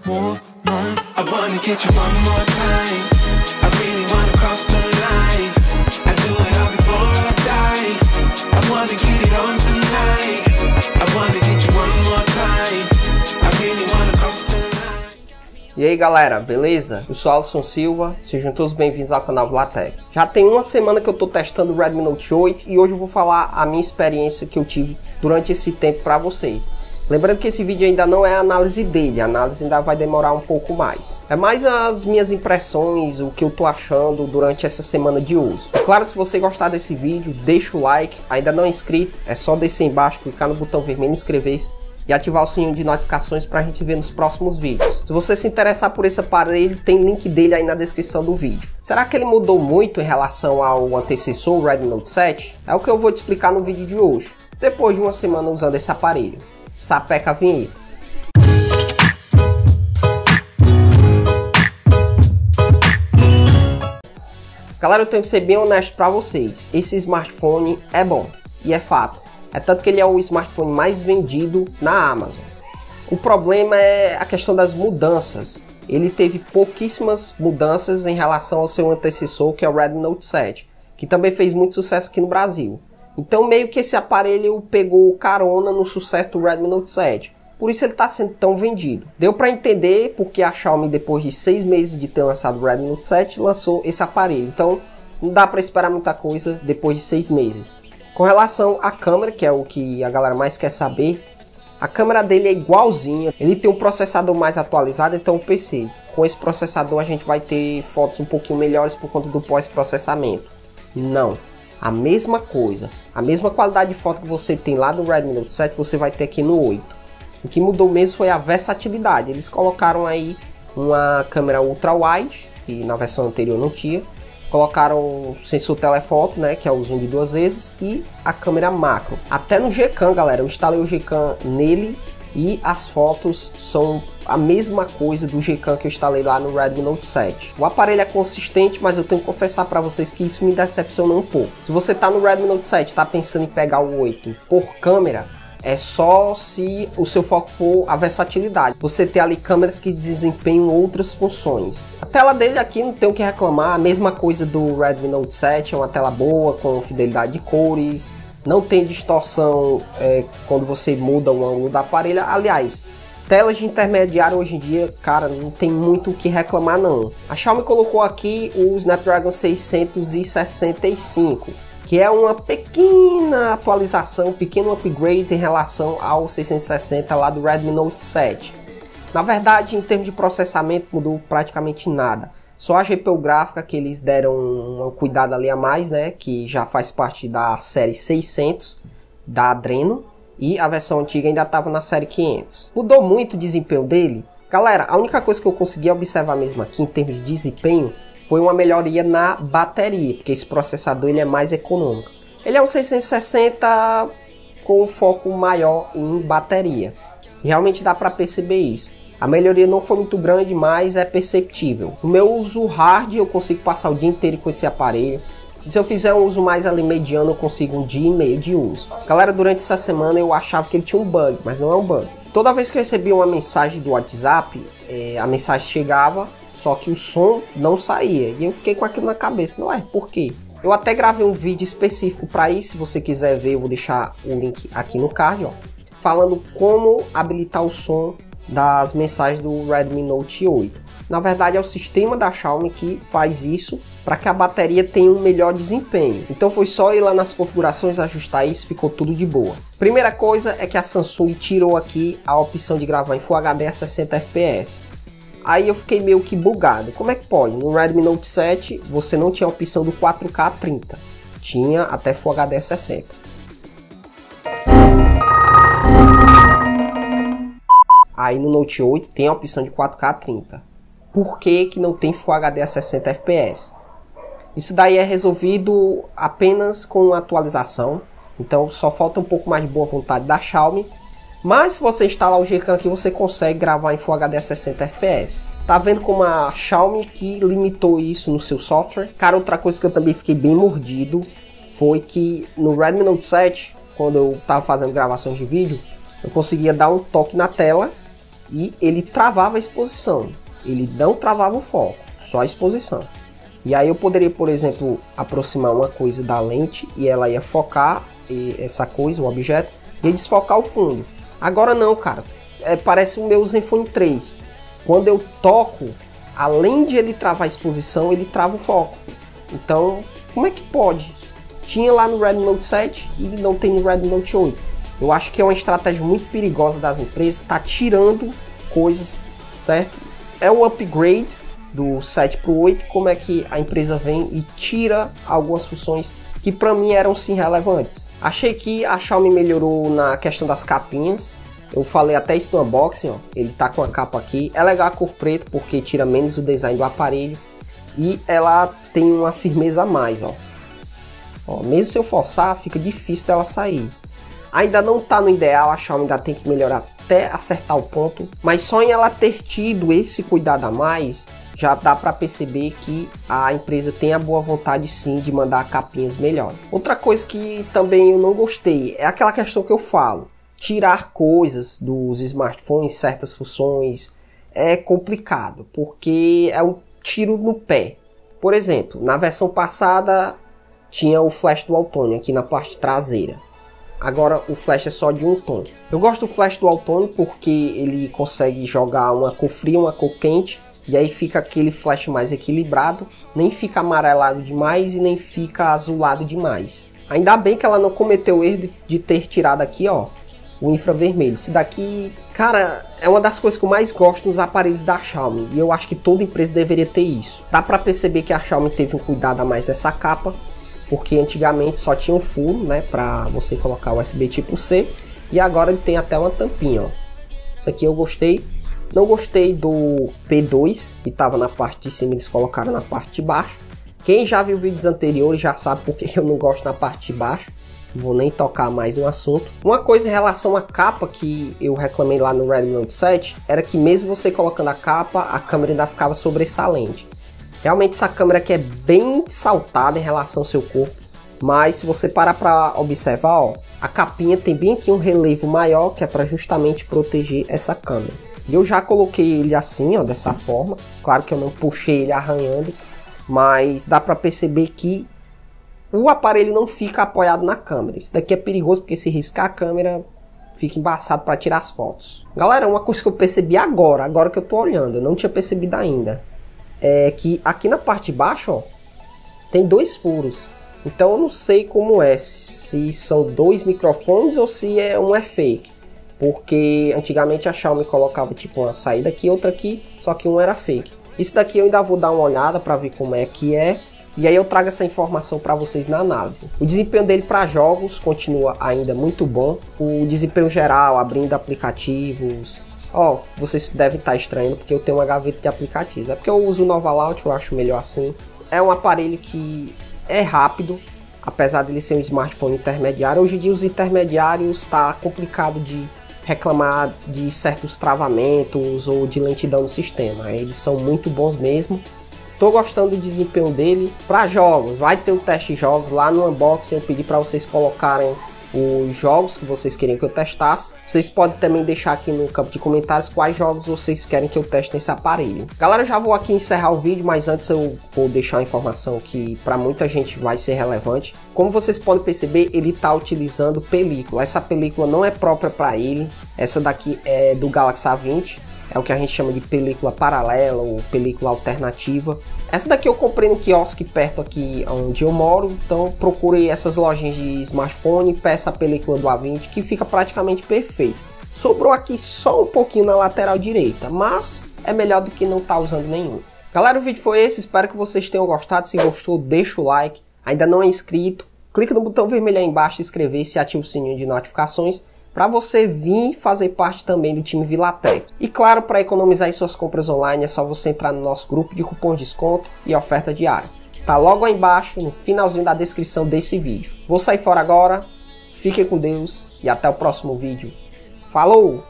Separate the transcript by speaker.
Speaker 1: more night. I wanna get you one more time. I really wanna cross the line. I do it all before I die. I wanna get it on tonight. I wanna get you one more time. I really wanna cross the line.
Speaker 2: E aí galera, beleza? Eu sou Alisson Silva, sejam todos bem-vindos ao canal Vlatec. Já tem uma semana que eu tô testando o Redmi Note 8 e hoje eu vou falar a minha experiência que eu tive durante esse tempo para vocês. Lembrando que esse vídeo ainda não é a análise dele, a análise ainda vai demorar um pouco mais. É mais as minhas impressões, o que eu tô achando durante essa semana de uso. Claro, se você gostar desse vídeo, deixa o like, ainda não é inscrito, é só descer embaixo, clicar no botão vermelho inscrever-se e ativar o sininho de notificações para a gente ver nos próximos vídeos. Se você se interessar por esse aparelho, tem link dele aí na descrição do vídeo. Será que ele mudou muito em relação ao antecessor, o Redmi Note 7? É o que eu vou te explicar no vídeo de hoje, depois de uma semana usando esse aparelho. Sapeca a vinheta. Galera, eu tenho que ser bem honesto para vocês. Esse smartphone é bom e é fato. É tanto que ele é o smartphone mais vendido na Amazon. O problema é a questão das mudanças. Ele teve pouquíssimas mudanças em relação ao seu antecessor, que é o Redmi Note 7, que também fez muito sucesso aqui no Brasil. Então meio que esse aparelho pegou carona no sucesso do Redmi Note 7. Por isso ele está sendo tão vendido. Deu para entender porque a Xiaomi, depois de 6 meses de ter lançado o Redmi Note 7, lançou esse aparelho. Então não dá para esperar muita coisa depois de 6 meses. Com relação à câmera, que é o que a galera mais quer saber, a câmera dele é igualzinha. Ele tem um processador mais atualizado, então o PC. Com esse processador a gente vai ter fotos um pouquinho melhores por conta do pós-processamento. Não. A mesma coisa, a mesma qualidade de foto que você tem lá no Redmi Note 7, você vai ter aqui no 8. O que mudou mesmo foi a versatilidade. Eles colocaram aí uma câmera ultra wide, que na versão anterior não tinha. Colocaram o sensor telefoto, né, que é o zoom de 2 vezes, e a câmera macro. Até no Gcam, galera, eu instalei o Gcam nele e as fotos são a mesma coisa do Gcam que eu instalei lá no Redmi Note 7. O aparelho é consistente, mas eu tenho que confessar para vocês que isso me decepciona um pouco. Se você tá no Redmi Note 7 e tá pensando em pegar o 8 por câmera, é só se o seu foco for a versatilidade. Você tem ali câmeras que desempenham outras funções. A tela dele aqui não tem o que reclamar, a mesma coisa do Redmi Note 7, é uma tela boa, com fidelidade de cores, não tem distorção quando você muda o ângulo da aparelho. Aliás, telas de intermediário hoje em dia, cara, não tem muito o que reclamar não. A Xiaomi colocou aqui o Snapdragon 665, que é uma pequena atualização, um pequeno upgrade em relação ao 660 lá do Redmi Note 7. Na verdade, em termos de processamento, mudou praticamente nada. Só a GPU gráfica que eles deram um cuidado ali a mais, né? Que já faz parte da série 600 da Adreno. E a versão antiga ainda estava na série 500. Mudou muito o desempenho dele? Galera, a única coisa que eu consegui observar mesmo aqui em termos de desempenho foi uma melhoria na bateria, porque esse processador ele é mais econômico. Ele é um 660 com um foco maior em bateria. E realmente dá para perceber isso. A melhoria não foi muito grande, mas é perceptível. No meu uso hard eu consigo passar o dia inteiro com esse aparelho. Se eu fizer um uso mais ali mediano, eu consigo 1 dia e meio de uso. Galera, durante essa semana eu achava que ele tinha um bug, mas não é um bug. Toda vez que eu recebia uma mensagem do WhatsApp, a mensagem chegava, só que o som não saía. E eu fiquei com aquilo na cabeça. Não é? Por quê? Eu até gravei um vídeo específico para isso. Se você quiser ver, eu vou deixar o link aqui no card, ó, falando como habilitar o som das mensagens do Redmi Note 8. Na verdade é o sistema da Xiaomi que faz isso para que a bateria tenha um melhor desempenho. Então foi só ir lá nas configurações, ajustar isso, ficou tudo de boa. Primeira coisa é que a Samsung tirou aqui a opção de gravar em Full HD a 60 fps. Aí eu fiquei meio que bugado. Como é que pode? No Redmi Note 7 você não tinha a opção do 4K 30. Tinha até Full HD 60. Aí no Note 8 tem a opção de 4K 30. Por que não tem Full HD a 60 fps? Isso daí é resolvido apenas com atualização. Então só falta um pouco mais de boa vontade da Xiaomi. Mas se você instalar o Gcam aqui, você consegue gravar em Full HD a 60 fps. Tá vendo como a Xiaomi que limitou isso no seu software? Cara, outra coisa que eu também fiquei bem mordido foi que no Redmi Note 7, quando eu tava fazendo gravações de vídeo, eu conseguia dar um toque na tela e ele travava a exposição. Ele não travava o foco, só a exposição. E aí eu poderia, por exemplo, aproximar uma coisa da lente e ela ia focar essa coisa, o objeto, e desfocar o fundo. Agora não, cara. Parece o meu Zenfone 3. Quando eu toco, além de ele travar a exposição, ele trava o foco. Então, como é que pode? Tinha lá no Redmi Note 7 e não tem no Redmi Note 8. Eu acho que é uma estratégia muito perigosa das empresas, tá tirando coisas, certo? É o upgrade do 7 para o 8, como é que a empresa vem e tira algumas funções que para mim eram sim relevantes. Achei que a Xiaomi melhorou na questão das capinhas. Eu falei até isso no unboxing, ó. Ele tá com a capa aqui. É legal a cor preta porque tira menos o design do aparelho. E ela tem uma firmeza a mais, ó. Mesmo se eu forçar, fica difícil dela sair. Ainda não tá no ideal, a Xiaomi ainda tem que melhorar até acertar o ponto. Mas só em ela ter tido esse cuidado a mais, já dá para perceber que a empresa tem a boa vontade sim de mandar capinhas melhores. Outra coisa que também eu não gostei é aquela questão que eu falo. Tirar coisas dos smartphones, certas funções, é complicado, porque é um tiro no pé. Por exemplo, na versão passada tinha o flash dual tone aqui na parte traseira. Agora o flash é só de um tom. Eu gosto do flash dual tone porque ele consegue jogar uma cor fria, uma cor quente. E aí fica aquele flash mais equilibrado, nem fica amarelado demais e nem fica azulado demais. Ainda bem que ela não cometeu o erro de ter tirado aqui, ó, o infravermelho. Isso daqui, cara, é uma das coisas que eu mais gosto nos aparelhos da Xiaomi. E eu acho que toda empresa deveria ter isso. Dá pra perceber que a Xiaomi teve um cuidado a mais nessa capa, porque antigamente só tinha um furo, né, pra você colocar o USB tipo C. E agora ele tem até uma tampinha, ó. Isso aqui eu gostei. Não gostei do P2, que estava na parte de cima, eles colocaram na parte de baixo. Quem já viu vídeos anteriores já sabe porque eu não gosto na parte de baixo. Não vou nem tocar mais no assunto. Uma coisa em relação à capa que eu reclamei lá no Redmi Note 7, era que mesmo você colocando a capa, a câmera ainda ficava sobressalente. Realmente essa câmera aqui é bem saltada em relação ao seu corpo. Mas se você parar para observar, ó, a capinha tem bem aqui um relevo maior, que é para justamente proteger essa câmera. E eu já coloquei ele assim, ó, dessa forma. Claro que eu não puxei ele arranhando, mas dá para perceber que o aparelho não fica apoiado na câmera. Isso daqui é perigoso porque se riscar a câmera fica embaçado para tirar as fotos. Galera, uma coisa que eu percebi agora que eu tô olhando, eu não tinha percebido ainda, é que aqui na parte de baixo, ó, tem dois furos. Então eu não sei como é, se são dois microfones ou se um é fake. Porque antigamente a Xiaomi colocava tipo uma saída aqui, outra aqui, só que um era fake. Isso daqui eu ainda vou dar uma olhada para ver como é que é. E aí eu trago essa informação para vocês na análise. O desempenho dele para jogos continua ainda muito bom. O desempenho geral, abrindo aplicativos. Ó, vocês devem estar estranhando porque eu tenho uma gaveta de aplicativos. É porque eu uso o Nova Launch, eu acho melhor assim. É um aparelho que é rápido, apesar de ele ser um smartphone intermediário. Hoje em dia os intermediários está complicado de reclamar de certos travamentos ou de lentidão no sistema. Eles são muito bons mesmo. Tô gostando do desempenho dele. Para jogos, vai ter um teste de jogos lá no unboxing. Eu pedi para vocês colocarem os jogos que vocês queriam que eu testasse. Vocês podem também deixar aqui no campo de comentários quais jogos vocês querem que eu teste nesse aparelho. Galera, eu já vou aqui encerrar o vídeo, mas antes eu vou deixar uma informação que para muita gente vai ser relevante. Como vocês podem perceber, ele está utilizando película. Essa película não é própria para ele. Essa daqui é do Galaxy A20. É o que a gente chama de película paralela ou película alternativa. Essa daqui eu comprei no quiosque perto aqui onde eu moro. Então procurei essas lojinhas de smartphone e peça a película do A20 que fica praticamente perfeito. Sobrou aqui só um pouquinho na lateral direita, mas é melhor do que não estar usando nenhum. Galera, o vídeo foi esse. Espero que vocês tenham gostado. Se gostou, deixa o like. Ainda não é inscrito, clica no botão vermelho aí embaixo, inscrever-se e ativa o sininho de notificações, para você vir fazer parte também do time Vilatec. E claro, para economizar em suas compras online, é só você entrar no nosso grupo de cupom de desconto e oferta diária. Tá logo aí embaixo, no finalzinho da descrição desse vídeo. Vou sair fora agora, fiquem com Deus e até o próximo vídeo. Falou!